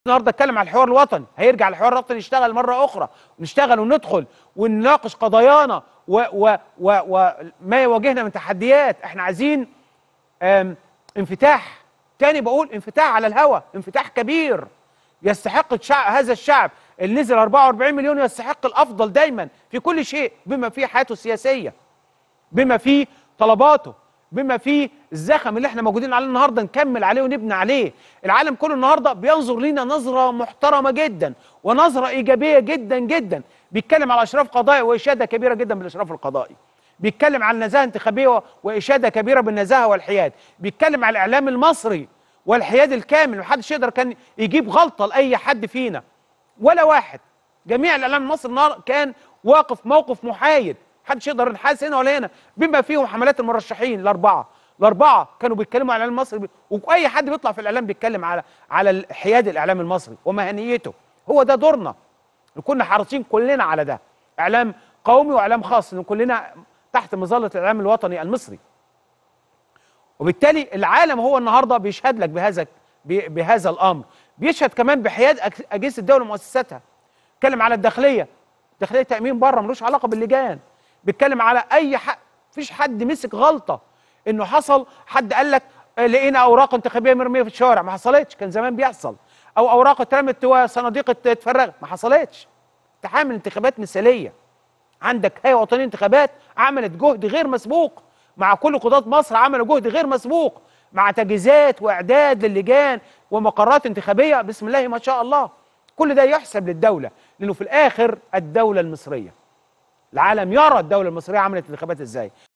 النهارده اتكلم على الحوار الوطني، هيرجع الحوار الوطني يشتغل مره اخرى، نشتغل وندخل ونناقش قضايانا وما يواجهنا من تحديات. احنا عايزين انفتاح، تاني بقول انفتاح على الهوى، انفتاح كبير يستحق هذا الشعب اللي نزل 44 مليون، يستحق الافضل دايما في كل شيء، بما فيه حياته السياسيه، بما فيه طلباته، بما فيه الزخم اللي احنا موجودين عليه النهارده، نكمل عليه ونبني عليه. العالم كله النهارده بينظر لينا نظره محترمه جدا ونظره ايجابيه جدا جدا. بيتكلم على اشراف قضائي واشاده كبيره جدا بالاشراف القضائي، بيتكلم على النزاهه الانتخابيه واشاده كبيره بالنزاهه والحياد، بيتكلم على الاعلام المصري والحياد الكامل، محدش يقدر كان يجيب غلطه لاي حد فينا ولا واحد. جميع الاعلام المصري النهارده كان واقف موقف محايد، محدش يقدر ينحاز هنا ولا هنا، بما فيهم حملات المرشحين الاربعه كانوا بيتكلموا على الاعلام المصري، واي حد بيطلع في الاعلام بيتكلم على حياد الاعلام المصري ومهنيته. هو ده دورنا، كنا حريصين كلنا على ده، اعلام قومي واعلام خاص، ان كلنا تحت مظله الاعلام الوطني المصري. وبالتالي العالم هو النهارده بيشهد لك بهذا الامر، بيشهد كمان بحياد اجهزه الدوله ومؤسساتها. بيتكلم على الداخليه تامين بره ملوش علاقه باللجان، بيتكلم على اي حد، مفيش حد مسك غلطه انه حصل حد قال لك لقينا اوراق انتخابيه مرميه في الشوارع، ما حصلتش، كان زمان بيحصل، او اوراق اترمت وصناديق اتفرغت، ما حصلتش. انت عامل انتخابات مثاليه، عندك هيئه وطنيه انتخابات عملت جهد غير مسبوق، مع كل قضاة مصر عملوا جهد غير مسبوق، مع تجهيزات واعداد للجان ومقرات انتخابيه، بسم الله ما شاء الله. كل ده يحسب للدوله، لانه في الاخر الدوله المصريه، العالم يرى الدوله المصريه عملت انتخابات ازاي.